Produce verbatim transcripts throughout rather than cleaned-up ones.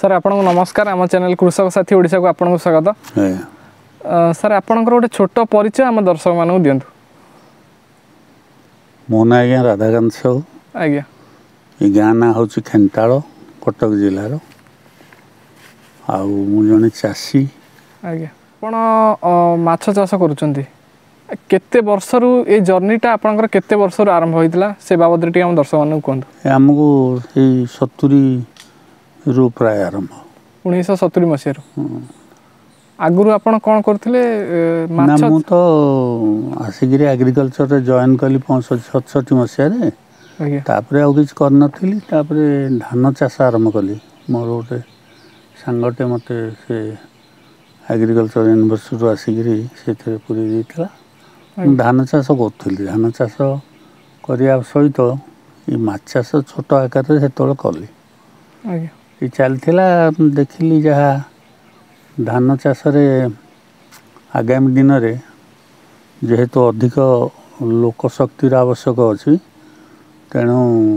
Sir आपन नमस्कार आम चैनल कृषक साथी ओडिशा को आपन स्वागत। सर आपन गोटे छोट परिचय आम दर्शक मान दिंतु। मो ना आज्ञा राधाकांत साहू आज्ञा ये गाँ ना हूँ खेन्ताल कटक जिलार आउ मु जने चाषी। आज्ञा आपण माछ चाष करूछंती केते वर्षरु ए जर्नीटा आपनकर केते वर्षरु आरंभ होइतला से बाबद रे हम दर्शक मान कहंतु। हमको ए सत्तरी रु प्राय आरंभ उन्नीस सौ सत्तरी मसीह आगुरु आपण कोन करथिले माछ ना मु तो आसिगिरी एग्रीकल्चर रे जॉइन कली सतसठी मसीह रे आज्ञा तापरे आ किछ कर नथिली तापरे धान चाष आरंभ कली मोर गोटे सांगटे मते से एग्रीकल्चर यूनिवर्सिटी आसिगिरी सेथे पुरी दितला धान चाष करथिली धान चाष करिया सहित ई माछ चाष छोट आकार रे हेतोल कली आज्ञा ये चलथिला देखिली जहा धान चाष रे आगामी दिन रे जेहेतु अधिक लोक शक्तिर आवश्यक अछि तेणु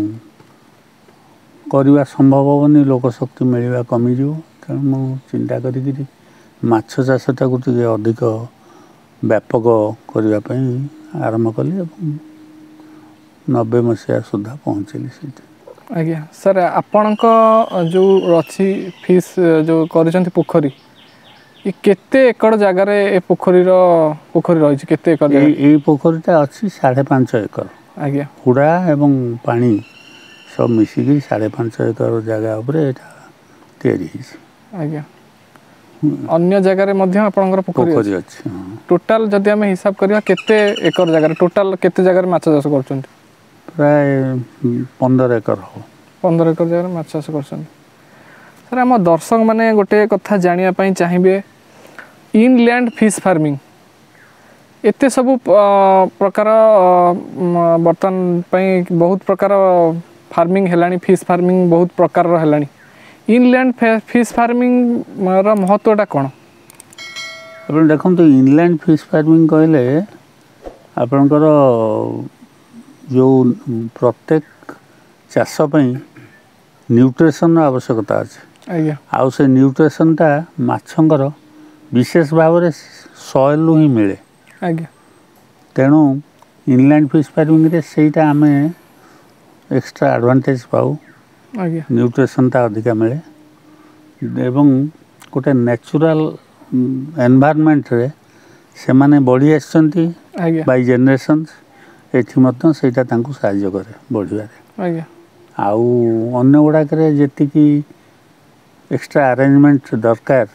करवा संभव होनी लोक शक्ति मिलवा कमी जो तेणु मु चिंता करी माछ चाषटा को टिके अधिक व्यापक करने पई आरंभ कली नब्बे मसीहा सुधा पहुँचली सीट। आज्ञा सर आपणक जो अच्छी फिश जो कर पोखरी ये केते एकड़ जगार ए पोखरी पोखरी रही केते एकड़ ये पोखरीटा अच्छी साढ़े पांच एकर आज्ञा हुड़ा एवं पानी सब मिसिकी साढ़े पांच एकर जगह उपरे तैयारी आज्ञा अन्य जगार मध्य आपनकर पोखरी अछि टोटल जदि हम हिसाब करिया केते एकड़ जगार टोटल केते जगार माछ चाष करछन्ती प्राय पंद्रह एकर हो पंद्रह एकर जगह माछ चाष करछन्ती। सर आम दर्शक माने गोटे कथा जानिया पई चाहिबे इनलैंड फिश फार्मिंग एते सब प्रकार बर्तन पई बहुत प्रकार फार्मिंग हेलानी फिश फार्मिंग बहुत प्रकार हेलानी इनलैंड फिश फार्मिंग रा महत्वटा कोन अपन देखम तो इनलैंड फिश फार्मिंग कहले आपनकर जो प्रत्येक चाष पई न्यूट्रिशन आवश्यकता अछि आज्ञा आउ से न्यूट्रिशनटा माछंकर विशेष भाव रे सॉइल ही मिले आज्ञा तेणु इनलैंड फिश फार्मिंग रे सेटा आमे एक्स्ट्रा एडवांटेज पाऊ आज्ञा न्यूट्रिशनटा अधिक मिले एवं गोटे नेचुरल एनवायरनमेंट रे से माने बढ़ी आछंती बाय जनरेशंस एठी मत सेटा तांको सहाय्य करे बढ़िबारे आज्ञा आउ अन्य गुड़ाक जी एक्स्ट्रा अरेंजमेंट दरकार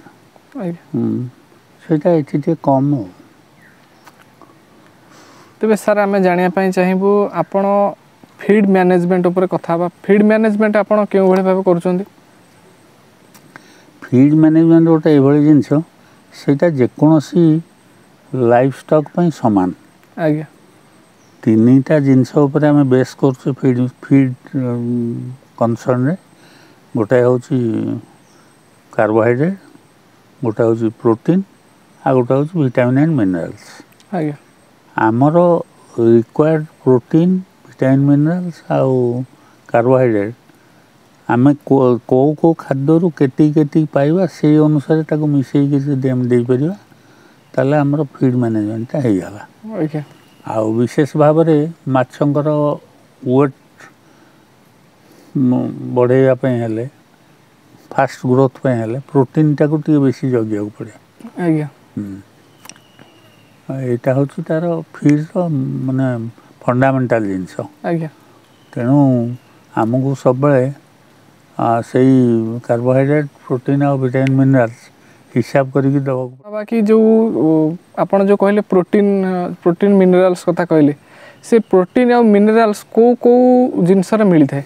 सेटा ये कम हो तेज सर आम जानापी चाहबू आपण फीड मैनेजमेंट उपर कथा फीड मैनेजमेंट आपण क्यों भाई भाव कर फीड मैनेजमेंट गोटे ये जिनस सेटा जेकोसी लाइफ स्टॉक सामान आज्ञा तीनटा जिनस उपर आम बेस कर फीड फीड कनसर्न रे गोटे हूँ कार्बोहाइड्रेट गोटे हूँ प्रोटीन आ गोटे हूँ विटामिन एंड मिनरल्स आज्ञा आमर रिक्वायर्ड प्रोटीन विटामिन मिनरल्स आउ कार्बोहाइड्रेट आम को को खाद्य केटी केटी पाइबा से अनुसार ताको मिसेई दे परिबा ताले आमर फीड मैनेजमेंट हो गला आउ विशेष भाव में माछंकर वेट बढ़ाइवाप हेले फास्ट ग्रोथ पे हेले प्रोटीन टाको टी बेसी जगिया पड़े आज्ञा यहाँ हूँ तार फीड माने फंडामेंटाल जिनस आज्ञा तेणु आमको सब से कार्बोहाइड्रेट प्रोटीन और विटामिन मिनरल्स हिसाब करके दवा बाकी जो आपण जो कहले प्रोटीन प्रोटीन मिनरल्स कथा कहले से प्रोटीन और मिनरल्स को को जिनस मिली थाए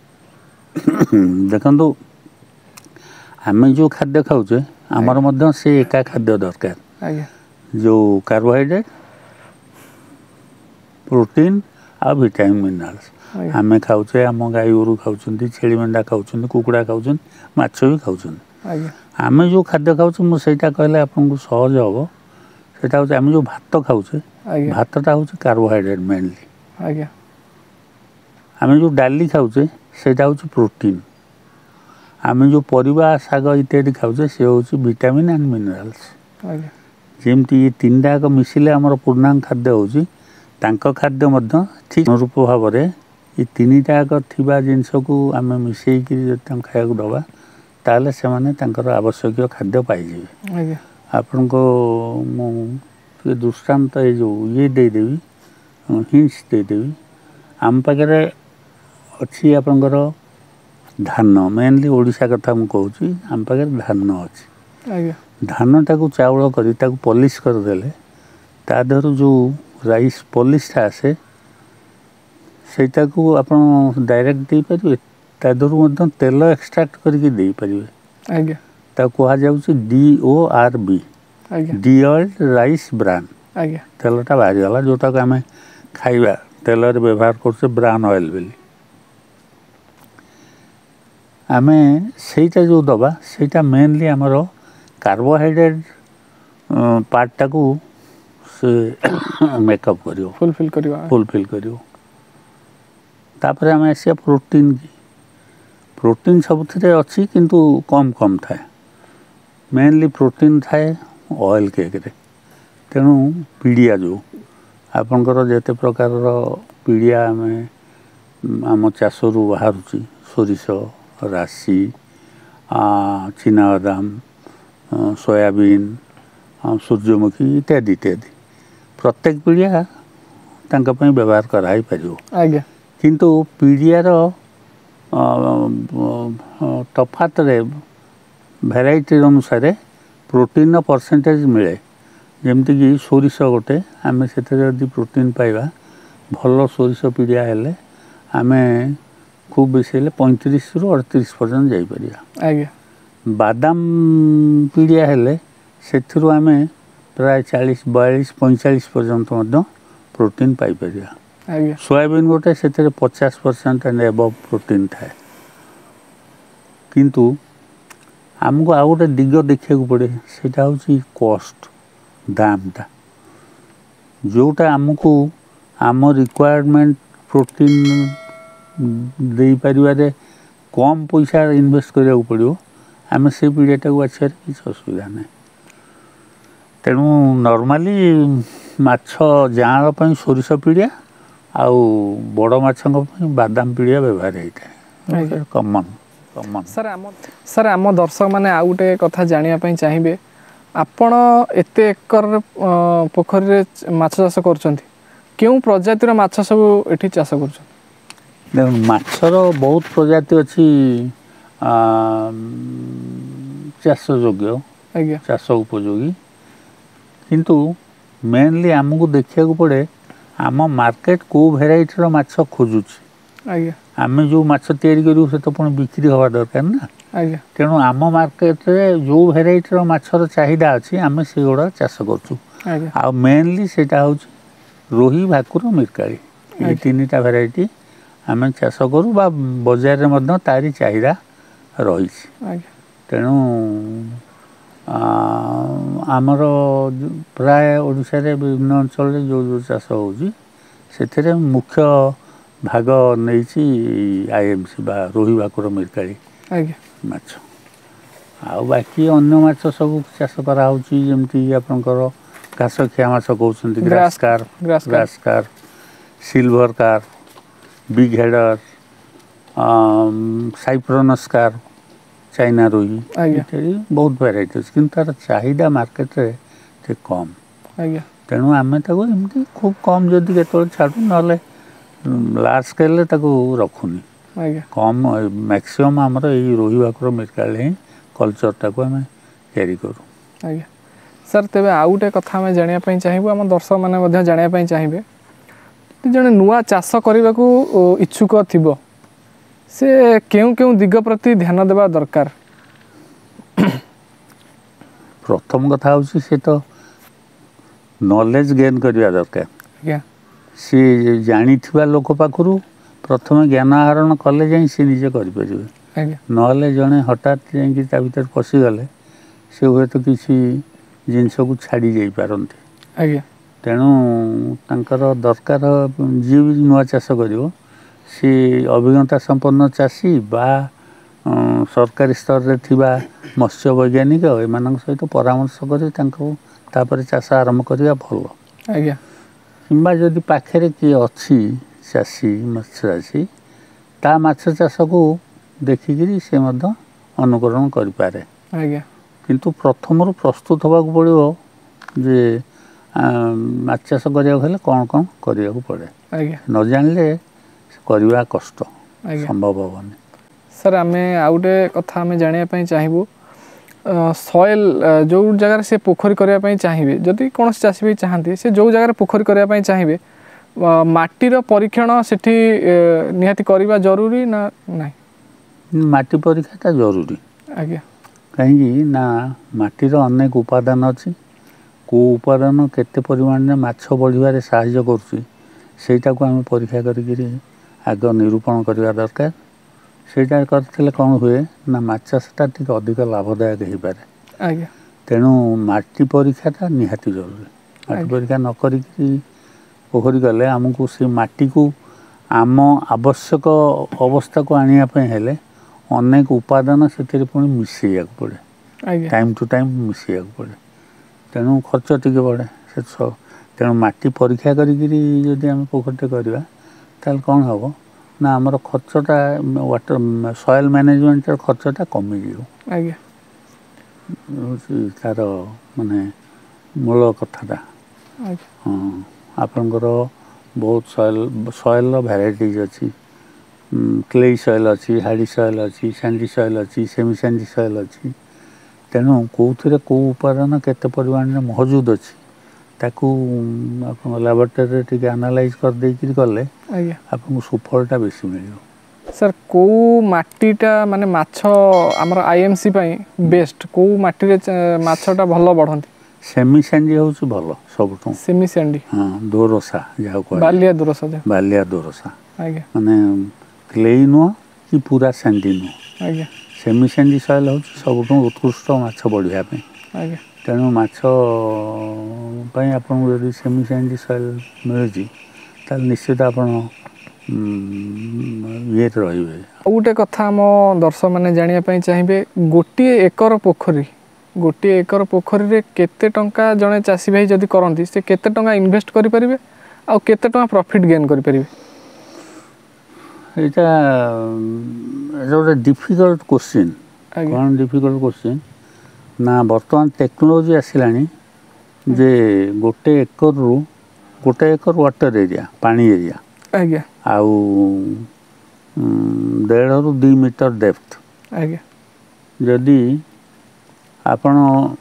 देखो आम जो खाद्य खाऊे आमर मध्य से एका खाद्य दरकार आज्ञा जो कार्बोहाइड्रेट प्रोटीन आ विटामिन मिनरल्स आम खाऊे आम गाई गोरु खाऊँ छेली मेंढा खाऊँ कुकुड़ा खाऊँ माछ भी खाऊँ आज्ञा आम जो खाद्य खाऊँ मुझे कहले आपको सहज हम से आम जो भात खाऊे भातटा हूँ कार्बोहाइड्रेट मेनली आज्ञा आम जो डाली खाऊे से हूँ प्रोटीन आम जो परिवा शाग इत्यादि खाऊे सी हूँ विटामिन एंड मिनरल्स जमती ये तीन टाक मिसिले आमर पूर्णांग खाद्य हो खाद्य ठीक अनुरूप भाव में ये तीन टाक थी जिनस को आम मिसेक खाया दबा ताले से माने आवश्यक खाद्य पाइबे आपण को मु दृष्टांत ये जो ये देदेवी हिंट्स देदेवी आम पाखे अच्छी आपणकर धान मेनली ओडिशा कथा मु कहूँ आम पाखे धान अच्छी धान टाक चाउल कर पॉलिश करदेले ता देहर जो राइस पॉलिशटा आसे सेटा को आप डायरेक्ट दे पारे ता देहर तेल एक्सट्राक्ट करके दे पारे कह जाऊँ D O R B deoiled rice bran तेलटा बाहरीगला जोटा को आम खाइबा तेल व्यवहार कर ब्राउन ऑयल बोली आम सेटा जो दबा सेटा मेनली आमर कार्बोहाइड्रेट पार्टा को से मेकअप करियो फुलफिल करियो फुलफिल करियो तापर आम आसिया प्रोटीन की प्रोटीन सबुथिरे अच्छी किंतु कम कम थाए मेनली प्रोटीन थाए ऑयल केक रे तेणु पीड़िया जो आपणकर जेते प्रकार पीड़िया आम आम चाषरू बाहर सोरिष राशि चिनाबादाम सोयाबीन सूर्यमुखी इत्यादि इत्यादि प्रत्येक पीड़िया तांका व्यवहार कराई पारियो किंतु पीड़ियार तफात रे भेराइटी अनुसार प्रोटीन परसेंटेज मिले जमती कि सोरिष गोटे आम से प्रोटीन पाइबा भल सोरिष पीड़िया हेले आम खूब बेसी पैंतीस रु अड़तीस पर्यंत जापर बादाम पीड़िया हेले से आम प्राय चालीस बयालीस पैंचाश पर्यंत प्रोटीन पाइपर सोयाबीन गोटे से पचास परसेंट एंड एबव प्रोटीन थाए किंतु आमको आउ गोटे दिग देखा पड़े सेटा हूँ कॉस्ट दामटा जोटा आमको आम रिक्वायरमेंट प्रोटीन दे पारे कम पैसा इन्वेस्ट करा पड़ो आम से पीड़ियाटा को बाछार किसी असुविधा ना तेणु नॉर्मली माछ जाँल सोरिष पीड़िया आउ बड़ माछ बादाम पीड़िया व्यवहार होता है कमन कमन सर आम सर आम दर्शक मैंने आउ गोटे कथा जानापी चाहिए आपण एत एकर पोखरी माछ चाष कर क्यों प्रजातिर माछ सब ये चाष कर देख माछर बहुत प्रजाति अच्छी चाष योग्य चाष उपयोगी किंतु मेनली आमको देखा पड़े आम मार्केट को भेराइटर माछ खोजुची आम जो माछ तैयारी करूँ से तो पुणी बिक्री हवा दरकार ना तेणु आम मार्केट रे जो भेराइटर माछर चाहिदा अच्छी आम से गुड़ा चाष कर आ मेनली सेटा हूँ रोही भाकुर मिरकाली ये तीन टा भेराइटी आम चाष करूँ बा बजार में तारी चाहिदा रही तेणु आमर प्राय ओडिशा रे विभिन्न अंचल जो जो चाष हो मुख्य भाग नहीं आईएमसी बा रोही भाकुर मिरकाली माछ आ बाकी अन्य माछ सब चाष कराऊँगी जमती आपंकर घास खिया माछ कहते grass carp grass carp silver carp big header cyprinus carp China rohu इत्यादि बहुत वेराइटी अच्छे किंतु तार चाहिदा मार्केट रे ते कम तेणु आम एमती खूब कम जदि के छाड़ू ना लार्ज स्केल रखुनी कम मैक्सिमम आमर यही रोही भाकुर मिरकाल ही कल्चरटा को आम तैयारी करूँ सर तेरे आउ गोटे कथा आम जानापी चाहबू आम दर्शक मैंने जानापी चाहिए जड़े नुआ चाष करने को इच्छुक थिबो से क्यों क्यों दिग प्रति ध्यान देवा दरकार प्रथम कथा हूँ से तो नॉलेज गेन करवा दरकार सी जानी लोक पाखु प्रथम ज्ञान आहरण कले जाए सी निजे करें ना जड़े हठात जा भर पशिगले से हुए तो किसी जिनस को छाड़ी जा पारती तेणु तांकर दरकार जी भी नुआ चाष कर सी अभिज्ञता संपन्न चाषी बा सरकारी स्तर रे थिबा मत्स्य वैज्ञानिक एମାନଙ୍କ सहित परामर्श करी तांको तापर चाष आरंभ करिया भल आज्ञा किंबा जदि पाखरे किए अच्छी चाषी मत्स्य चाषी ता माछ चाष को देखिकी से मध्य अनुकरण करिपारे आज्ञा किंतु प्रथम प्रस्तुत होगा पड़ो जे माछ चाष करिया हेले कौन कौन करिया पड़े आज्ञा न जानले करवा कष्ट आज्ञा संभव हेनी सर आमे आउटे कथा आमे जानिया पई चाहिबो सॉइल जो जगह से पोखरी करिया पई चाहिबे जदि कोन चाषी भी चाहंती से जो जगह पोखरी करिया पई चाहिबे माटीर परीक्षण सेठी निहाती करवा जरूरी ना नहीं माटी परीक्षाटा जरूरी आज्ञा कहीं ना माटीर अनेक उपादान अच्छी को उपादान केते परिमाण में माछ बढ़िबारे सहाय्य करुच्ची सेटा को आम परीक्षा करी आग निरूपण करवा दरकार सेटा करथिले कौन हुए ना माछ चाषटा टिके अधिक लाभदायक हो पारे आज्ञा तेणु माटी परीक्षाटा निहाती जरूरी माटी परीक्षा न करी पोखरी गले आमको से माटी को आम आवश्यक अवस्था को आनिया पे हेले अनेक उपादान से पुणी मिसैया पड़े टाइम टू टाइम मिसैया पड़े तेणु खर्च टिके बढ़े से तेणु माटी परीक्षा करी आम पोखरीटे करवा ताल कौन हम ना आमर खर्चटा वाटर सॉइल मैनेजमेंट खर्चटा कमी जीव आज्ञा तार माने मूल कथाटा हाँ आपणकर बहुत सॉइल सॉइल वैराइटीज अच्छी क्ले सॉइल अच्छी हार्डी सॉइल अच्छी सैंडी सॉइल अच्छी सेमी सैंडी सॉइल अच्छी तेणु कौन कौ उपादान केते परिमाण में मौजूद अच्छी ताकू आप लैबोरेटरी टिके एनालाइज कर देकरी गले आपको सुफलटा बेसी मिल सर को माटीटा माने माछ हमर आईएमसी पई बेस्ट को माटी रे माछटा भलो बढ़ंती सेमी सैंडी होउछ भलो सबटू सेमी सैंडी हां दोरसा जाहो को बालिया दोरसा जा बालिया दोरसा आज्ञा माने क्ले नो कि पूरा सैंडी नो आज्ञा सेमी सैंडी सॉइल होउछ सबटू उत्कृष्ट माछ बढ़िया पे आज्ञा तेणु माछ पई आपन यदि सेमी सैंडी सॉइल मिलुची ताल निश्चित आपन ये रहिबे गोटे कथा हम दर्शक माने जानिया पई चाहिबे गोटी एकर पोखरी गोटी एकर पोखरी रे केते टंका जने चासी भाई जदि करंती से केते टंका इन्वेस्ट करि परिबे आ केते टंका प्रॉफिट गेन करि परिबे एटा एटा डिफिकल्ट क्वेश्चन कोन डिफिकल्ट क्वेश्चन ना वर्तमान टेक्नोलॉजी आसिलानी जे गोटे एकर रु गोटे एकर वाटर एरिया पानी एरिया आज्ञा आउ डेढ़ रु दु मीटर डेप्थ आज्ञा जदि आपण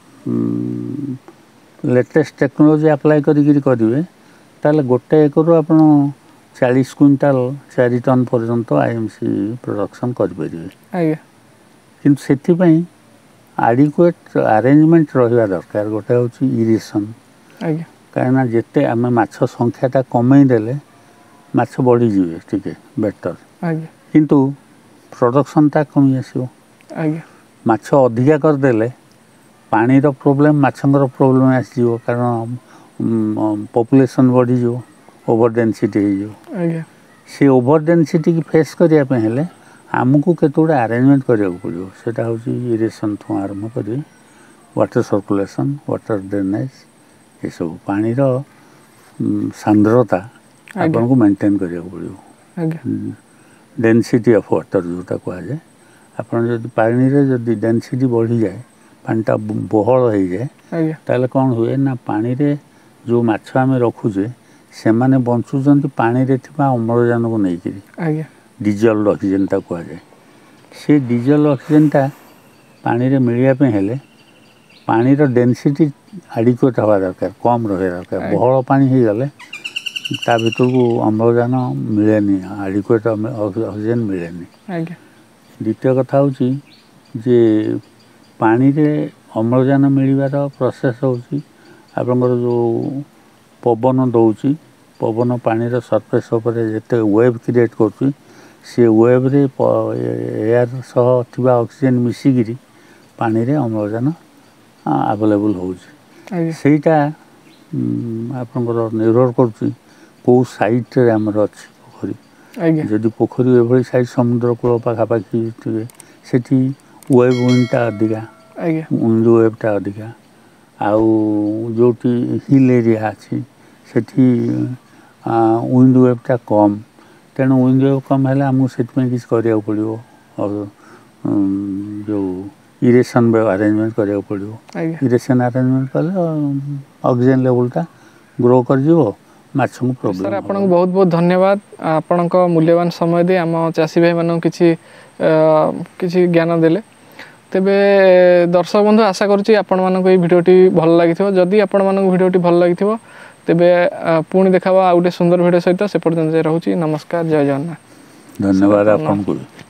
लेटेस्ट टेक्नोलॉजी अप्लाई करी करेंगे ताले गोटे एकर आपण चालीस क्विंटाल चार टन पर्यंत आईएमसी प्रोडक्शन करें किंतु से आडिक्वेट अरेंजमेंट रहा दरकार गोटे हूँ इरिगेशन कहीं जिते आम माछ संख्याटा कमे देले माछ बढ़ी जीवे टिके बेटर किंतु प्रोडक्शनटा कमी आसो माछ अधिका करदेले पानी रो प्रॉब्लम माछंगर प्रॉब्लम आसीजो कारण पॉपुलेशन बढ़ी जो ओवर डेंसिटी हो से ओवर डेंसिटी की फेस करिया पे हेले आमको केतोडे अरेंजमेंट करिया पड़ो सेटा होची इरिगेशन थु आरंभ करी वाटर सर्कुलेशन वाटर ड्रेनेज ये सब पानी रो सांद्रता आपन को मेंटेन करिया पड़ो डेंसिटी ऑफ वाटर जोटा कहा जाए आपन जदि पानी रे जदि डेंसिटी बढ़ी जाए पानीटा बहल हो जाए ताले कौन हुए ना पानी रे जो माछ आम रखुचे से माने बंचुचंती पानी रे थिबा अम्लजान को नहीं करी डिजल ऑक्सीजन ता कहा जाए से डिजल ऑक्सीजन ता पानी रे मिलिया पे हेले पानी रो डेंसिटी एडिक्वेट हवा दरकार कम रहे दरकार बहल पानी हो गले ता भीतर को अम्लजान मिलेनी एडिक्वेट ऑक्सीजन मिलेनी द्वितीय कथा होची जे पानी रे अम्लजान मिलवार प्रोसेस होची आपनकर जो पवन दौची पवन पानी रो सरफेस ऊपर जेते वेव क्रिएट करची से वेव रे एयर सह थिबा ऑक्सीजन मिसिगिरी पानी रे अम्लजान अवेलेबल होची सेटा आपनकर निर्भर करची को साइट रे हमर अछि पोखरी जदि पोखरी एभली साइड समुद्र कूल पाखापाखि थे सेठी वेव विंडटा अधिका आज्ञा विंड वेवटा अधिका आउ जो हिल एरिया अच्छी सेठी विंड वेवटा कम तेणु विंड वेव कम है आमको से किसी कराया पड़ो और जो इरेक्शन अरेंजमेंट कराया पड़ो इरेक्शन अरेंजमेंट कले ऑक्सीजन लेवलटा ग्रो कर जीवो माछ को प्रॉब्लम सर आपको बहुत बहुत धन्यवाद आपण मूल्यवान समय दे आम चाषी भाई मान किसी किसी ज्ञान देले तेबे दर्शक बंधु आशा करुँच आपण मानक ये भिडियोटी भल लगी जदि आपण मानक भिडियोटी भल लगी तेबे पुणी देखा आ गोटे सुंदर भिडियो सहित से पर्यटन रोचे नमस्कार जय जगन्नाथ धन्यवाद आपको।